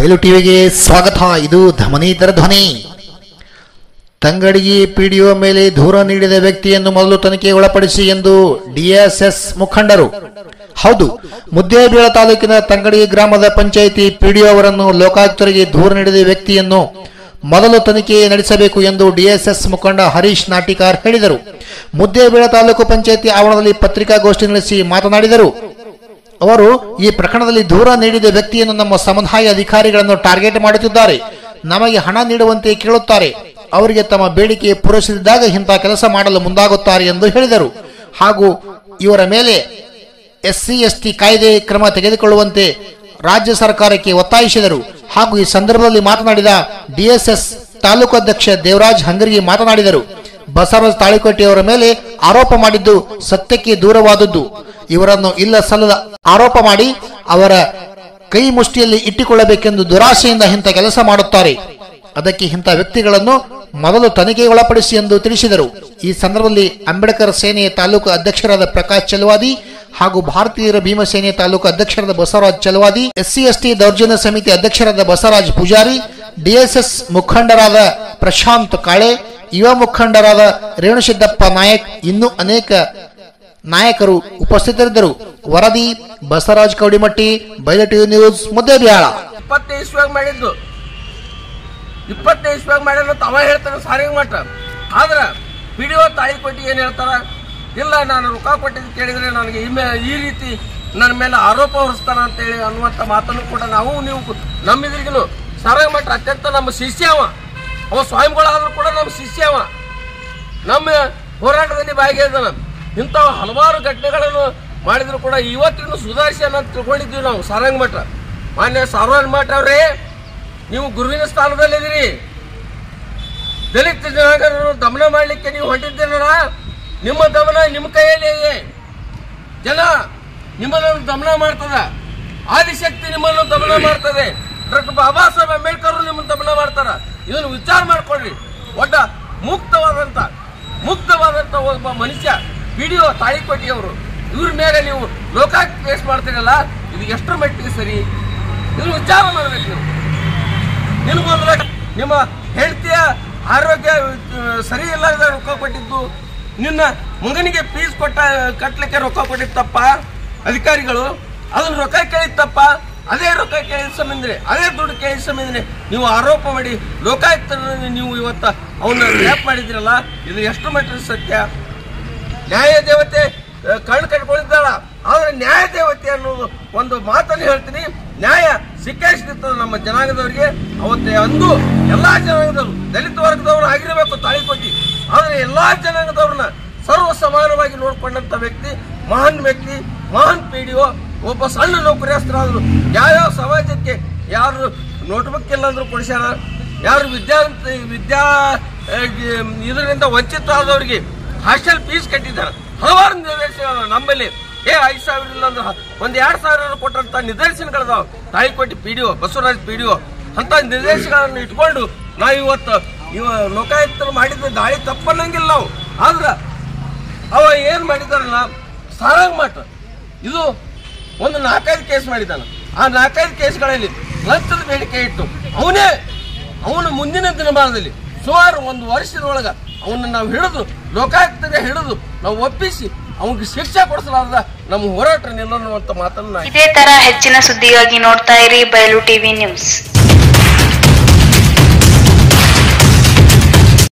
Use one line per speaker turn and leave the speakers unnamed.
ಬಯಲು ಟಿವಿಗೆ ಸ್ವಾಗತ. ಇದು ಧಮನೀತರ ಧ್ವನಿ. ತಂಗಡಗಿ ಪಿಡಿಒ ಮೇಲೆ ದೂರ ನೀಡಿದ ವ್ಯಕ್ತಿಯನ್ನು ಮೊದಲು ತನಿಖೆಗೆ ಒಳಪಡಿಸಿ ಎಂದು ಡಿಎಸ್ಎಸ್ ಮುಖಂಡರು. ಹೌದು, ಮುದ್ದೇಬಿಹಾಳ ತಾಲೂಕಿನ ತಂಗಡಗಿ ಗ್ರಾಮದ ಪಂಚಾಯಿತಿ ಪಿಡಿಒ ಅವರನ್ನು ಲೋಕಾಯುಕ್ತರಿಗೆ ದೂರ ನೀಡಿದ ವ್ಯಕ್ತಿಯನ್ನು ಮೊದಲು ತನಿಖೆ ನಡೆಸಬೇಕು ಎಂದು ಡಿಎಸ್ಎಸ್ ಮುಖಂಡ ಹರೀಶ್ ನಾಟಿಕಾರ್ ಹೇಳಿದರು. ಮುದ್ದೇಬಿಹಾಳ ತಾಲೂಕು ಪಂಚಾಯಿತಿ ಆವರಣದಲ್ಲಿ ಪತ್ರಿಕಾಗೋಷ್ಠಿ ನಡೆಸಿ ಮಾತನಾಡಿದರು. ಅವರು ಈ ಪ್ರಕರಣದಲ್ಲಿ ದೂರ ನೀಡಿದ ವ್ಯಕ್ತಿಯನ್ನು ನಮ್ಮ ಸಮುದಾಯ ಅಧಿಕಾರಿಗಳನ್ನು ಟಾರ್ಗೆಟ್ ಮಾಡುತ್ತಿದ್ದಾರೆ, ನಮಗೆ ಹಣ ನೀಡುವಂತೆ ಕೇಳುತ್ತಾರೆ, ಅವರಿಗೆ ತಮ್ಮ ಬೇಡಿಕೆ ಪೂರೈಸಿದಾಗ ಇಂತಹ ಕೆಲಸ ಮಾಡಲು ಮುಂದಾಗುತ್ತಾರೆ ಎಂದು ಹೇಳಿದರು. ಹಾಗೂ ಇವರ ಮೇಲೆ SC/ST ಕಾಯ್ದೆ ಕ್ರಮ ತೆಗೆದುಕೊಳ್ಳುವಂತೆ ರಾಜ್ಯ ಸರ್ಕಾರಕ್ಕೆ ಒತ್ತಾಯಿಸಿದರು. ಹಾಗೂ ಈ ಸಂದರ್ಭದಲ್ಲಿ ಮಾತನಾಡಿದ ಡಿಎಸ್ಎಸ್ ತಾಲೂಕು ಅಧ್ಯಕ್ಷ ದೇವರಾಜ್ ಹಂಗರಿಗೆ ಮಾತನಾಡಿದರು. ಬಸವರಾಜ್ ತಾಳಿಕೋಟೆ ಅವರ ಮೇಲೆ ಆರೋಪ ಮಾಡಿದ್ದು ಸತ್ಯಕ್ಕೆ ದೂರವಾದದ್ದು. ಇವರನ್ನು ಇಲ್ಲ ಸಲ್ಲದ ಆರೋಪ ಮಾಡಿ ಅವರ ಕೈ ಮುಷ್ಟಿಯಲ್ಲಿ ಇಟ್ಟುಕೊಳ್ಳಬೇಕೆಂದು ದುರಾಶೆಯಿಂದ ಇಂಥ ಕೆಲಸ ಮಾಡುತ್ತಾರೆ. ಅದಕ್ಕೆ ಇಂಥ ವ್ಯಕ್ತಿಗಳನ್ನು ಮೊದಲು ತನಿಖೆಗೆ ಒಳಪಡಿಸಿ ಎಂದು ತಿಳಿಸಿದರು. ಈ ಸಂದರ್ಭದಲ್ಲಿ ಅಂಬೇಡ್ಕರ್ ಸೇನೆಯ ತಾಲೂಕು ಅಧ್ಯಕ್ಷರಾದ ಪ್ರಕಾಶ್ ಚಲವಾದಿ ಹಾಗೂ ಭಾರತೀಯರ ಭೀಮಸೇನೆ ತಾಲೂಕು ಅಧ್ಯಕ್ಷರಾದ ಬಸವರಾಜ್ ಚಲವಾದಿ, SC/ST ದೌರ್ಜನ್ಯ ಸಮಿತಿ ಅಧ್ಯಕ್ಷರಾದ ಬಸವರಾಜ್ ಪೂಜಾರಿ, ಡಿಎಸ್ಎಸ್ ಮುಖಂಡರಾದ ಪ್ರಶಾಂತ್ ಕಾಳೆ, ಯುವ ಮುಖಂಡರಾದ ರೇಣುಸಿದ್ದಪ್ಪ ನಾಯಕ್, ಇನ್ನೂ ಅನೇಕ ನಾಯಕರು ಉಪಸ್ಥಿತರಿದ್ದರು. ವರದಿ ಬಸವರಾಜ್ ಕೌಡಿಮಟ್ಟಿ, ಬಯಲು ಟಿವಿ ನ್ಯೂಸ್, ಮುದ್ದೇಬಿಹಾಳ.
25 ಇಸ್ವಿಯಾಗ ಮಾಡಿದ್ದು 25 ಇಸ್ವಿಯಾಗ ಮಾಡ್ಯಾರ ತವ ಹೇಳ್ತಾನೆ ಸಾರಿಗೆ ಮಠ. ಆದ್ರೆ ಪಿಡಿಒ ತಾಳಿಕೋಟಿ ಏನ್ ಹೇಳ್ತಾರ, ಇಲ್ಲ ನಾನು ರೊಕ್ಕ ಕೊಟ್ಟಿದ್ದು ಕೇಳಿದ್ರೆ ನನಗೆ ಈ ರೀತಿ ನನ್ನ ಮೇಲೆ ಆರೋಪ ಹೊರಿಸ್ತಾನ ಅಂತೇಳಿ ಅನ್ನುವಂಥ ಮಾತನ್ನು ಕೂಡ ನಾವು ನೀವು ನಮ್ಮಿದ್ರಿಗೂ ಸಾರಿಗೆ ಮಠ ಅತ್ಯಂತ ನಮ್ಮ ಶಿಷ್ಯ ಅವ ಸ್ವಾಮಿಗಳಾದ್ರೂ ಕೂಡ ನಮ್ಮ ಶಿಷ್ಯ ನಮ್ಮ ಹೋರಾಟದಲ್ಲಿ ಭಾಗಿಯಾದ. ಇಂಥವು ಹಲವಾರು ಘಟನೆಗಳನ್ನು ಮಾಡಿದ್ರು ಕೂಡ ಇವತ್ತಿನ ಸುಧಾರಿಸಿ ಅಂತ ತಿಳ್ಕೊಂಡಿದ್ದೀವಿ ನಾವು ಸಾರಂಗ ಮಠ. ಮಾನ್ಯ ಸಾರಂಗ ಮಠ ಅವರೇ, ನೀವು ಗುರುವಿನ ಸ್ಥಾನದಲ್ಲಿದ್ದೀರಿ. ದಲಿತ ಜನಾಂಗವನ್ನು ದಮನ ಮಾಡಲಿಕ್ಕೆ ನೀವು ಹೊಂಟಿದ್ದೀರ. ನಿಮ್ಮ ದಮನ ನಿಮ್ಮ ಕೈಯಲ್ಲಿ ಇದೆ. ಜನ ನಿಮ್ಮನ್ನು ದಮನ ಮಾಡ್ತದ, ಆದಿಶಕ್ತಿ ನಿಮ್ಮನ್ನು ದಮನ ಮಾಡ್ತದೆ, ಡಾಕ್ಟರ್ ಬಾಬಾ ಸಾಹೇಬ್ ಅಂಬೇಡ್ಕರ್ ನಿಮ್ಮನ್ನು ದಮನ ಮಾಡ್ತಾರ. ಇದನ್ನು ವಿಚಾರ ಮಾಡ್ಕೊಳ್ರಿ. ಒಟ್ಟ ಮುಕ್ತವಾದಂತ ಒಬ್ಬ ಮನುಷ್ಯ ಪಿಡಿಒ ತಾಳಿಕೋಟಿ ಅವರು, ಇವ್ರ ಮೇಲೆ ನೀವು ಲೋಕಾಯುಕ್ತ ಕೇಸ್ ಮಾಡ್ತೀರಲ್ಲ, ಇದು ಎಷ್ಟರ ಮಟ್ಟಿಗೆ ಸರಿ? ಇದನ್ನು ವಿಚಾರ ಮಾಡಬೇಕು. ನಿನಗೊಂದ್ರೆ ನಿಮ್ಮ ಹೆಂಡತಿಯ ಆರೋಗ್ಯ ಸರಿ ಇಲ್ಲ ರೊಕ್ಕ ಕೊಟ್ಟಿದ್ದು, ನಿನ್ನ ಮಗನಿಗೆ ಫೀಸ್ ಕಟ್ಟಲಿಕ್ಕೆ ರೊಕ್ಕ ಕೊಟ್ಟಿತ್ತಪ್ಪ ಅಧಿಕಾರಿಗಳು, ಅದನ್ನ ರೊಕ್ಕ ಕೇಳಿತ್ತಪ್ಪ, ಅದೇ ರೊಕ್ಕ ಕೇಳಿದ ಸಂಬಂಧ, ಅದೇ ದುಡ್ಡು ಕೇಳಿದ ಸಂಬಂಧ ನೀವು ಆರೋಪ ಮಾಡಿ ಲೋಕಾಯುಕ್ತರನ್ನು ನೀವು ಇವತ್ತು ಅವನ್ನ ರ್ಯಾಪ್ ಮಾಡಿದಿರಲ್ಲ, ಇದು ಎಷ್ಟು ಮಟ್ಟಿಗೆ ಸತ್ಯ? ನ್ಯಾಯ ದೇವತೆ ಕಣ್ಣು ಕಟ್ಕೊಂಡಿದ್ದಾಳ, ಆದ್ರೆ ನ್ಯಾಯ ದೇವತೆ ಅನ್ನೋದು ಒಂದು ಮಾತನ್ನು ಹೇಳ್ತೀನಿ. ನ್ಯಾಯ ಸಿಕ್ಕಿರ್ತದೆ ನಮ್ಮ ಜನಾಂಗದವರಿಗೆ. ಅವತ್ತೇ ಅಂದು ಎಲ್ಲಾ ಜನಾಂಗದವರು, ದಲಿತ ವರ್ಗದವರು ಆಗಿರಬೇಕು ತಾಳಿಕೋಟಿ, ಆದ್ರೆ ಎಲ್ಲಾ ಜನಾಂಗದವ್ರನ್ನ ಸರ್ವ ಸಮಾನವಾಗಿ ನೋಡ್ಕೊಂಡಂತ ವ್ಯಕ್ತಿ, ಮಹಾನ್ ಪಿಡಿಒ. ಒಬ್ಬ ಸಣ್ಣ ನೌಕರಿಯಸ್ಥರಾದ್ರು ಯಾವ್ಯಾವ ಸಮಾಜಕ್ಕೆ ಯಾರು ನೋಟ್ಬುಕ್ ಇಲ್ಲ ಅಂದ್ರೂ ಕೊಡಿಸ್ಯಾರ, ಯಾರು ಇದರಿಂದ ವಂಚಿತ ಆದವರಿಗೆ ಹಾಸ್ಟೆಲ್ ಫೀಸ್ ಕಟ್ಟಿದ್ದಾರೆ. ಹಲವಾರು ನಿದರ್ಶನ ನಮ್ಮಲ್ಲಿ 5,000 ಇಲ್ಲ ಅಂದ್ರೆ 1,000-2,000 ಕೊಟ್ಟಂತ ನಿದರ್ಶನಗಳದಾವ. ತಾಳಿಕೋಟಿ ಪಿಡಿಒ, ಬಸವರಾಜ್ ಪಿಡಿಒ ಅಂತ ನಿದರ್ಶನಗಳನ್ನು ಇಟ್ಕೊಂಡು ನಾವು ಇವತ್ತು ಲೋಕಾಯುಕ್ತರು ಮಾಡಿದ ದಾಳಿ ತಪ್ಪನ್ನಂಗಿಲ್ಲ ನಾವು. ಆದ್ರ ಅವ ಏನ್ ಮಾಡಿದಾರಲ್ಲ ಸಾರಂಗ ಮಠ, ಇದು ಒಂದು 4-5 ಕೇಸ್ ಮಾಡಿದ್ದಾನ. ಆ 4-5 ಕೇಸ್ಗಳಲ್ಲಿ ಲಂಚದ ಬೇಡಿಕೆ ಇಟ್ಟು ಅವನ ಮುಂದಿನ ದಿನಮಾನದಲ್ಲಿ ಸುಮಾರು 1 ವರ್ಷದೊಳಗ ಅವನ್ನ ನಾವು ಹಿಡಿದು ಲೋಕಾಯುಕ್ತಗೆ ಹಿಡಿದು ನಾವು ಒಪ್ಪಿಸಿ ಅವನಿಗೆ ಶಿಕ್ಷೆ ಕೊಡಿಸಲಾರದ ನಮ್ಮ ಹೋರಾಟ ನಿಲ್ಲುವಂತ ಮಾತನ್ನ.
ಇದೇ ತರ ಹೆಚ್ಚಿನ ಸುದ್ದಿಗಾಗಿ ನೋಡ್ತಾ ಇರಿ ಬಯಲು ಟಿವಿ ನ್ಯೂಸ್.